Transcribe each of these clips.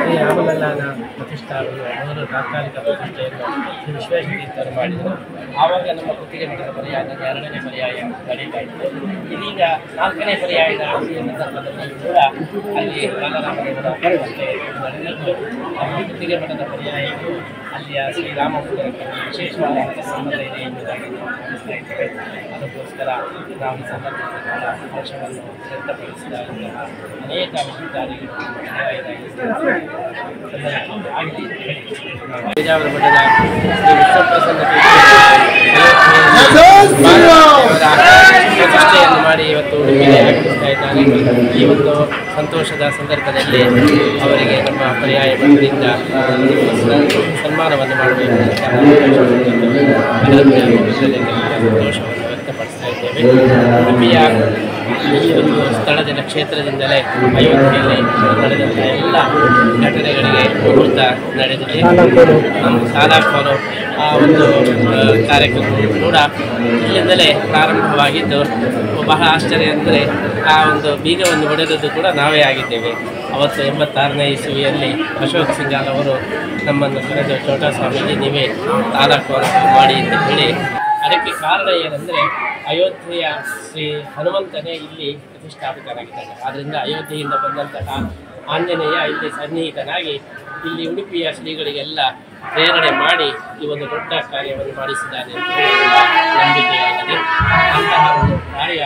ಶ್ರೀ ರಾಮಲಲ್ಲಾನ ಪ್ರತಿಷ್ಠಾವನ್ನು ಮೊದಲು ತಾತ್ಕಾಲಿಕ ಪ್ರತಿಷ್ಠೆಯನ್ನು ಶ್ರೀ ವಿಶ್ವೇಶತೀರ್ಥರು ಮಾಡಿದರು. ಆವಾಗ ನಮ್ಮ ಕುತ್ತಿಗೆ ಮಠದ ಪರ್ಯಾಯ 2ನೇ ಪರ್ಯಾಯ ನಡೀತಾ ಇತ್ತು. ಇದೀಗ 4ನೇ ಪರ್ಯಾಯದ ಸಂದರ್ಭದಲ್ಲಿ ಕೂಡ ಅಲ್ಲಿ ಬಾಲರಾಮದೇವರ ಪ್ರತಿಷ್ಠೆ ನಡೆದಿದ್ದು ನಮ್ಮ ಕುತ್ತಿಗೆ ಮಠದ ಪರ್ಯಾಯವು ಅಲ್ಲಿಯ ಶ್ರೀರಾಮಪುರ ವಿಶೇಷವಾದ ಸಂಬಂಧ ಇದೆ ಎಂಬುದಾಗಿ ನಾವು ಭಾವಿಸ್ತಾ ಇದ್ದೇವೆ. ಅದಕ್ಕೋಸ್ಕರ ನಾವು ಈ ಸಂದರ್ಭದಲ್ಲಿ ಹರ್ಷವನ್ನು ವ್ಯಕ್ತಪಡಿಸಿದಂತಹ ಅನೇಕ ವಿಚಾರಿಗಳು ಬಿಜಾಪುರ ಮಠದ ಶ್ರೀ ವಿಶ್ವಪ್ರಸನ್ನ ಪ್ರತಿಷ್ಠೆಯನ್ನು ಮಾಡಿ ಇವತ್ತು ಉಡುಪಿಗೆ ಆಗಮಿಸ್ತಾ ಇದ್ದಾರೆ. ಈ ಒಂದು ಸಂತೋಷದ ಸಂದರ್ಭದಲ್ಲಿ ಅವರಿಗೆ ನಮ್ಮ ಪರ್ಯಾಯ ಮಠದಿಂದ ಸನ್ಮಾನವನ್ನು ಮಾಡಬೇಕು ಸಂತೋಷವನ್ನು ವ್ಯಕ್ತಪಡಿಸ್ತಾ ಇದ್ದೇವೆ. ಉಡುಪಿಯ ಈ ಒಂದು ಸ್ಥಳದ ಕ್ಷೇತ್ರದಿಂದಲೇ ಅಯೋಧ್ಯೆಯಲ್ಲಿ ನಡೆದಂಥ ಎಲ್ಲ ಘಟನೆಗಳಿಗೆ ಮುಹೂರ್ತ ನಡೆದಿದೆ. ಸಾಲಾಕೋಲು ಆ ಒಂದು ಕಾರ್ಯಕ್ರಮಗಳು ಕೂಡ ಇಲ್ಲಿಂದಲೇ ಪ್ರಾರಂಭವಾಗಿದ್ದು ಬಹಳ ಆಶ್ಚರ್ಯ ಅಂದರೆ ಆ ಒಂದು ಬೀಗವನ್ನು ಹೊಡೆದದ್ದು ಕೂಡ ನಾವೇ ಆಗಿದ್ದೇವೆ. ಅವತ್ತು 86ನೇ ಇಸವಿಯಲ್ಲಿ ಅಶೋಕ್ ಸಿಂಗಾಲ್ ಅವರು ನಮ್ಮನ್ನು ಕರೆದು ಚೋಟಾ ಸ್ವಾಮೀಜಿ ನೀವೇ ಸಾಲಾಕೋಲು ಮಾಡಿ ಅಂತ ಹೇಳಿ. ಅದಕ್ಕೆ ಕಾರಣ ಏನಂದರೆ ಅಯೋಧ್ಯೆಯ ಶ್ರೀ ಹನುಮಂತನೇ ಇಲ್ಲಿ ಪ್ರತಿಷ್ಠಾಪಿತನಾಗಿದ್ದಾನೆ. ಆದ್ದರಿಂದ ಅಯೋಧ್ಯೆಯಿಂದ ಬಂದಂತಹ ಆಂಜನೇಯ ಇಲ್ಲಿ ಸನ್ನಿಹಿತನಾಗಿ ಇಲ್ಲಿ ಉಡುಪಿಯ ಶ್ರೀಗಳಿಗೆಲ್ಲ ಪ್ರೇರಣೆ ಮಾಡಿ ಈ ಒಂದು ದೊಡ್ಡ ಕಾರ್ಯವನ್ನು ಮಾಡಿಸಿದ್ದಾನೆ ಅಂತ ನಂಬಿಕೆಯಾಗಿದೆ. ಅಂತಹ ಒಂದು ಕಾರ್ಯ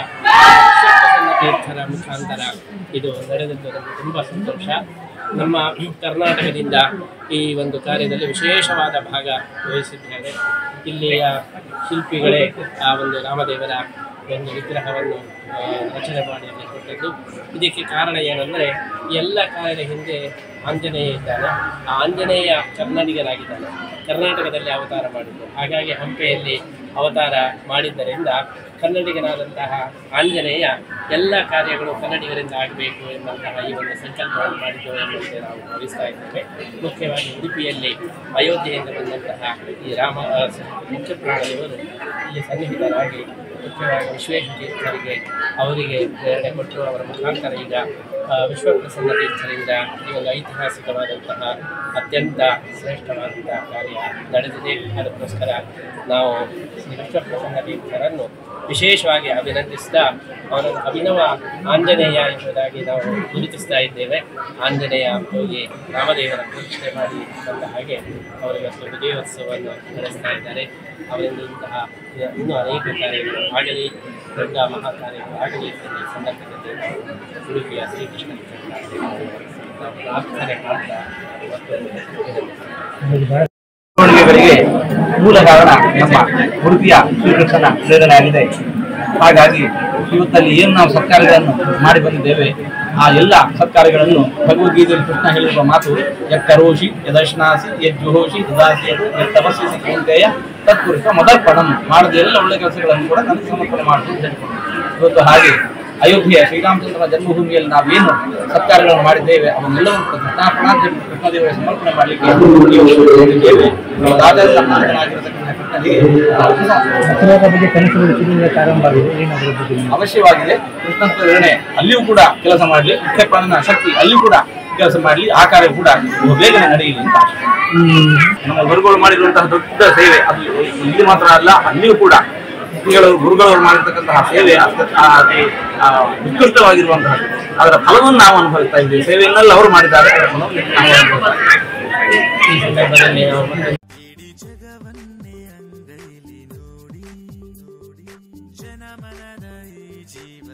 ತೀರ್ಥರ ಮುಖಾಂತರ ಇದು ನಡೆದದ್ದು ನಮಗೆ ತುಂಬ ಸಂತೋಷ. ನಮ್ಮ ಕರ್ನಾಟಕದಿಂದ ಈ ಒಂದು ಕಾರ್ಯದಲ್ಲಿ ವಿಶೇಷವಾದ ಭಾಗ ವಹಿಸಿದ್ದಾರೆ. ಇಲ್ಲಿಯ ಶಿಲ್ಪಿಗಳೇ ಆ ಒಂದು ರಾಮದೇವರ ಒಂದು ವಿಗ್ರಹವನ್ನು ರಚನೆ ಮಾಡಿ ಅಲ್ಲಿ ಕೊಟ್ಟದ್ದು. ಇದಕ್ಕೆ ಕಾರಣ ಏನಂದರೆ ಎಲ್ಲ ಕಾರ್ಯದ ಹಿಂದೆ ಆಂಜನೇಯ ಇದ್ದಾನೆ. ಆ ಆಂಜನೇಯ ಕನ್ನಡಿಗನಾಗಿದ್ದಾನೆ, ಕರ್ನಾಟಕದಲ್ಲಿ ಅವತಾರ ಮಾಡಿದ್ದು. ಹಾಗಾಗಿ ಹಂಪೆಯಲ್ಲಿ ಅವತಾರ ಮಾಡಿದ್ದರಿಂದ ಕನ್ನಡಿಗನಾದಂತಹ ಆಂಜನೇಯ ಎಲ್ಲ ಕಾರ್ಯಗಳು ಕನ್ನಡಿಗರಿಂದ ಆಗಬೇಕು ಎಂಬಂತಹ ಈ ಒಂದು ಸಂಕಲ್ಪವನ್ನು ಮಾಡಿದ್ದು ಎಂಬಂತೆ ನಾವು ಭಾವಿಸ್ತಾ ಇದ್ದೇವೆ. ಮುಖ್ಯವಾಗಿ ಉಡುಪಿಯಲ್ಲಿ ಅಯೋಧ್ಯೆಯಿಂದ ಬಂದಂತಹ ಈ ರಾಮ ಮುಖ್ಯ ಪ್ರಾಣದೇವರು ಇಲ್ಲಿ ಸನ್ನಿಹಿತರಾಗಿ ಮುಖ್ಯವಾಗಿ ವಿಶ್ವೇಶತೀರ್ಥರಿಗೆ ಅವರಿಗೆ ಪ್ರೇರಣೆ ಕೊಟ್ಟು ಅವರ ಮುಖಾಂತರ ಈಗ ವಿಶ್ವಪ್ರಸನ್ನ ತೀರ್ಥರಿಂದ ಈ ಒಂದು ಐತಿಹಾಸಿಕವಾದಂತಹ ಅತ್ಯಂತ ಶ್ರೇಷ್ಠವಾದಂತಹ ಕಾರ್ಯ ನಡೆದಿದೆ. ಅದಕ್ಕೋಸ್ಕರ ನಾವು ಶ್ರೀ ವಿಶ್ವಪ್ರಸನ್ನ ತೀರ್ಥರನ್ನು ವಿಶೇಷವಾಗಿ ಅಭಿನಂದಿಸಿದ ಅವರನ್ನು ಅಭಿನವ ಆಂಜನೇಯ ಎಂಬುದಾಗಿ ನಾವು ಗುರುತಿಸ್ತಾ ಇದ್ದೇವೆ. ಆಂಜನೇಯ ಹೋಗಿ ರಾಮದೇವರ ಪ್ರತಿಷ್ಠೆ ಮಾಡಿ ಬಂದ ಹಾಗೆ ಅವರಿವತ್ತು ವಿಜಯೋತ್ಸವವನ್ನು ನಡೆಸ್ತಾ ಇದ್ದಾರೆ. ಅವರಿಂದ ಇಂತಹ ಇನ್ನೂ ಅನೇಕ ಕಾರ್ಯಗಳು ಆಗಲಿ, ದೊಡ್ಡ ಮಹಾ ಕಾರ್ಯಗಳು ಆಗಲಿ ಈ ಸಂದರ್ಭದಲ್ಲಿ ಉಡುಪಿಯ ಶ್ರೀಕೃಷ್ಣ ಪ್ರಾರ್ಥನೆ ಮಾಡ್ತಾ ಇವತ್ತು ಮೂಲ ಕಾರಣ ನಮ್ಮ ಉಡುಪಿಯ ಶ್ರೀಕೃಷ್ಣನ ಪ್ರೇರಣೆ ಆಗಿದೆ. ಹಾಗಾಗಿ ಇವತ್ತಲ್ಲಿ ಏನು ನಾವು ಸತ್ಕಾರ್ಯಗಳನ್ನು ಮಾಡಿ ಬಂದಿದ್ದೇವೆ ಆ ಎಲ್ಲ ಸತ್ಕಾರ್ಯಗಳನ್ನು ಭಗವದ್ಗೀತೆಯಲ್ಲಿ ಕೃಷ್ಣ ಹೇಳಿರುವ ಮಾತು ಯಕ್ಕರೋಷಿ ಯದರ್ಶನಾಸಿ ಯಜ್ಜುಹೋಷಿ ದದಾಸಿ ತಪಸ್ಸಿ ಕೌಂತೆಯ ತತ್ಪುರುಷ ಮೊದರ್ಪಣಂ ಮಾಡಿದ ಎಲ್ಲ ಒಳ್ಳೆ ಕೆಲಸಗಳನ್ನು ಕೂಡ ನನಗೆ ಸಮರ್ಪಣೆ ಮಾಡುವುದು ಹೇಳಿಕೊಂಡು ಇವತ್ತು ಹಾಗೆ ಅಯೋಧ್ಯೆಯ ಶ್ರೀರಾಮಚಂದ್ರನ ಜನ್ಮಭೂಮಿಯಲ್ಲಿ ನಾವೇನು ಸತ್ಕಾರ್ಯಗಳನ್ನು ಮಾಡಿದ್ದೇವೆ ಅವನ್ನೆಲ್ಲವೂ ಕೃಷ್ಣಾರ್ಪಣಾಂತ ಕೃಷ್ಣದೇವರ ಸಮರ್ಪಣೆ ಮಾಡಲಿಕ್ಕೆ ಅವಶ್ಯವಾಗಿದೆ. ಕೃಷ್ಣ ಪ್ರೇರಣೆ ಅಲ್ಲಿಯೂ ಕೂಡ ಕೆಲಸ ಮಾಡಲಿ, ಮುಖ್ಯ ಪ್ರಾಣನ ಶಕ್ತಿ ಅಲ್ಲಿಯೂ ಕೂಡ ಕೆಲಸ ಮಾಡಲಿ, ಆ ಕಾರ್ಯ ಕೂಡ ಬೇಗನೆ ನಡೆಯಲಿ ಅಂತ ನಮ್ಮ ಗುರುಗಳು ಮಾಡಿರುವಂತಹ ದೊಡ್ಡ ಸೇವೆ ಅದು ಇಲ್ಲಿ ಮಾತ್ರ ಅಲ್ಲ, ಅಲ್ಲಿಯೂ ಕೂಡ ಗುರುಗಳವರು ಮಾಡಿರ್ತಕ್ಕಂತಹ ಸೇವೆ ಉತ್ಕೃಷ್ಟವಾಗಿರುವಂತಹ ಅದರ ಫಲವನ್ನು ನಾವು ಅನುಭವಿಸ್ತಾ ಇದ್ದೇವೆ. ಸೇವೆಯನ್ನೆಲ್ಲ ಅವರು ಮಾಡಿದ್ದಾರೆ, ಅದರ ಫಲವನ್ನು ನಾವು ಅನುಭವಿಸ್ತಾ ಇದ್ದೇವೆ. ಈ ಸಂದರ್ಭದಲ್ಲಿ ಜಗವನ್ನೇ ಅಂಗೈಲಿ ನೋಡಿ ಜನಮನದ ಈ ಜೀವ